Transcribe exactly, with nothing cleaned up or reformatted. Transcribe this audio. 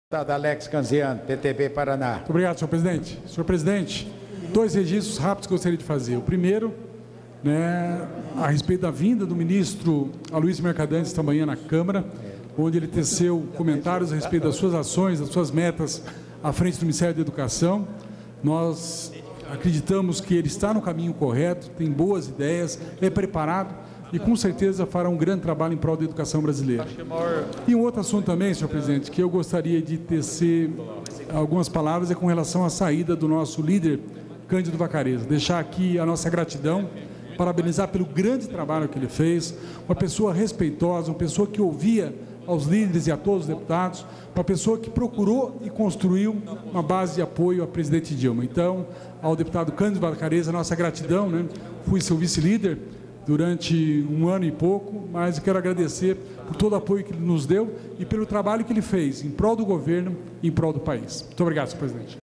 Deputado Alex Canziano, P T B Paraná. Muito obrigado, senhor presidente. Senhor presidente, dois registros rápidos que eu gostaria de fazer. O primeiro, né, a respeito da vinda do ministro Aloysio Mercadante esta manhã na Câmara, onde ele teceu comentários a respeito das suas ações, das suas metas à frente do Ministério da Educação. Nós acreditamos que ele está no caminho correto, tem boas ideias, é preparado e com certeza fará um grande trabalho em prol da educação brasileira. E um outro assunto também, senhor presidente, que eu gostaria de tecer algumas palavras é com relação à saída do nosso líder, Cândido Vacarezza. Deixar aqui a nossa gratidão, parabenizar pelo grande trabalho que ele fez, uma pessoa respeitosa, uma pessoa que ouvia aos líderes e a todos os deputados, uma pessoa que procurou e construiu uma base de apoio à presidente Dilma. Então, ao deputado Cândido Vacarezza, nossa gratidão, né? Fui seu vice-líder durante um ano e pouco, mas eu quero agradecer por todo o apoio que ele nos deu e pelo trabalho que ele fez em prol do governo e em prol do país. Muito obrigado, senhor presidente.